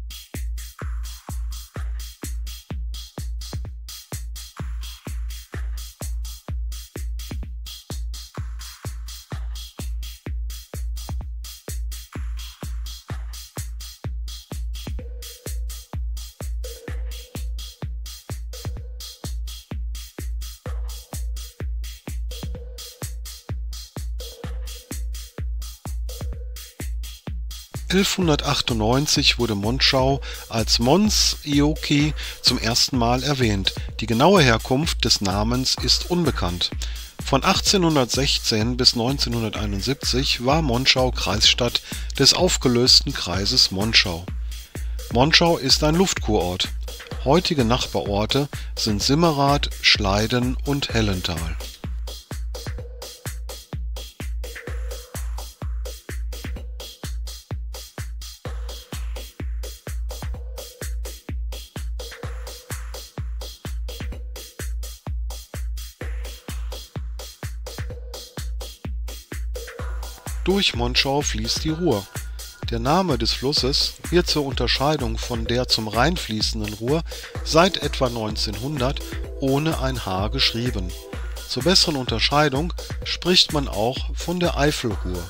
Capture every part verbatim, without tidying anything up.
elfhundertachtundneunzig wurde Monschau als Mons Ioki zum ersten Mal erwähnt. Die genaue Herkunft des Namens ist unbekannt. Von achtzehnhundertsechzehn bis neunzehnhunderteinundsiebzig war Monschau Kreisstadt des aufgelösten Kreises Monschau. Monschau ist ein Luftkurort. Heutige Nachbarorte sind Simmerath, Schleiden und Hellental. Durch Monschau fließt die Ruhr. Der Name des Flusses wird zur Unterscheidung von der zum Rhein fließenden Ruhr seit etwa neunzehnhundert ohne ein H geschrieben. Zur besseren Unterscheidung spricht man auch von der Eifelruhr.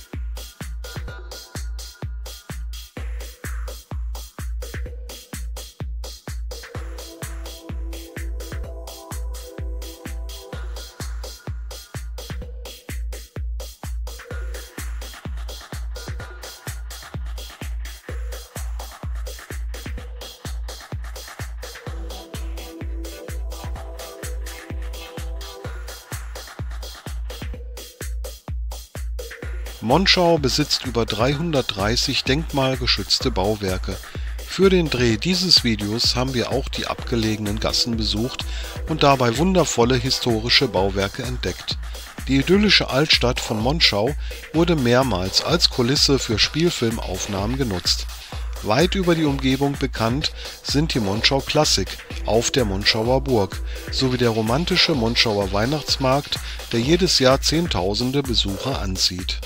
Monschau besitzt über dreihundertdreißig denkmalgeschützte Bauwerke. Für den Dreh dieses Videos haben wir auch die abgelegenen Gassen besucht und dabei wundervolle historische Bauwerke entdeckt. Die idyllische Altstadt von Monschau wurde mehrmals als Kulisse für Spielfilmaufnahmen genutzt. Weit über die Umgebung bekannt sind die Monschau Klassik auf der Monschauer Burg sowie der romantische Monschauer Weihnachtsmarkt, der jedes Jahr Zehntausende Besucher anzieht.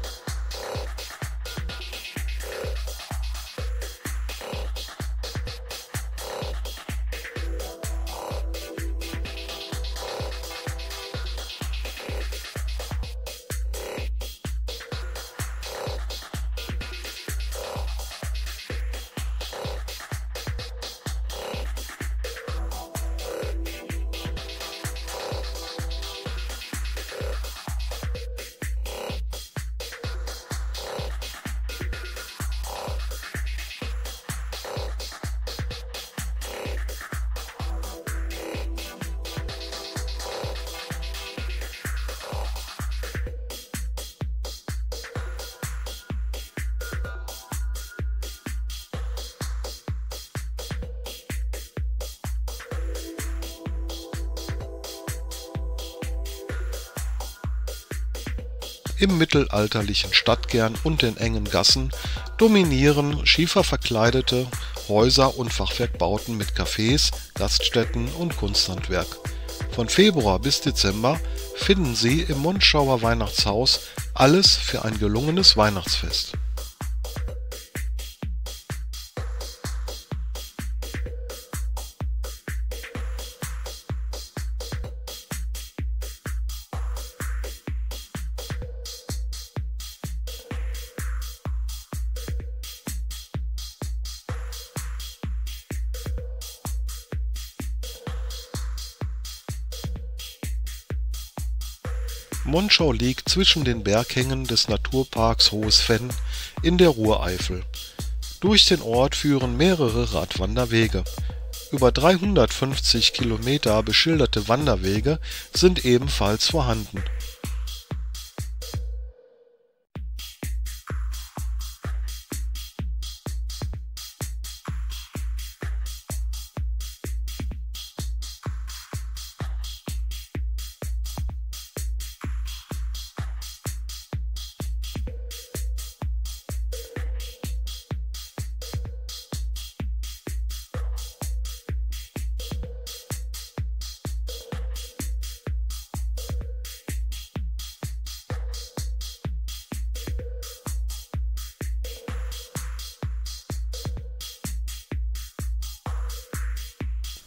Im mittelalterlichen Stadtkern und den engen Gassen dominieren schieferverkleidete Häuser und Fachwerkbauten mit Cafés, Gaststätten und Kunsthandwerk. Von Februar bis Dezember finden Sie im Monschauer Weihnachtshaus alles für ein gelungenes Weihnachtsfest. Monschau liegt zwischen den Berghängen des Naturparks Hohes Venn in der Ruhreifel. Durch den Ort führen mehrere Radwanderwege. Über dreihundertfünfzig Kilometer beschilderte Wanderwege sind ebenfalls vorhanden.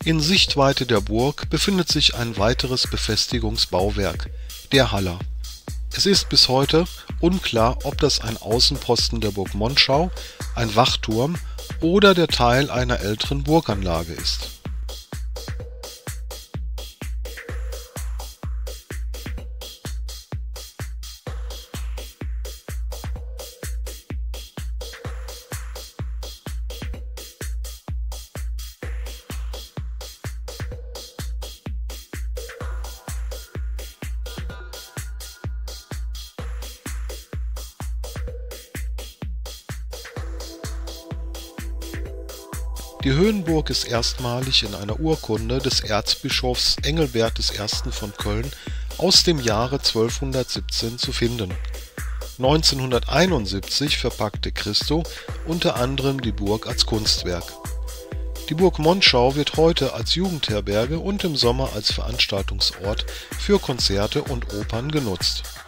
In Sichtweite der Burg befindet sich ein weiteres Befestigungsbauwerk, der Haller. Es ist bis heute unklar, ob das ein Außenposten der Burg Monschau, ein Wachturm oder der Teil einer älteren Burganlage ist. Die Höhenburg ist erstmalig in einer Urkunde des Erzbischofs Engelbert der Erste von Köln aus dem Jahre zwölfhundertsiebzehn zu finden. neunzehnhunderteinundsiebzig verpackte Christo unter anderem die Burg als Kunstwerk. Die Burg Monschau wird heute als Jugendherberge und im Sommer als Veranstaltungsort für Konzerte und Opern genutzt.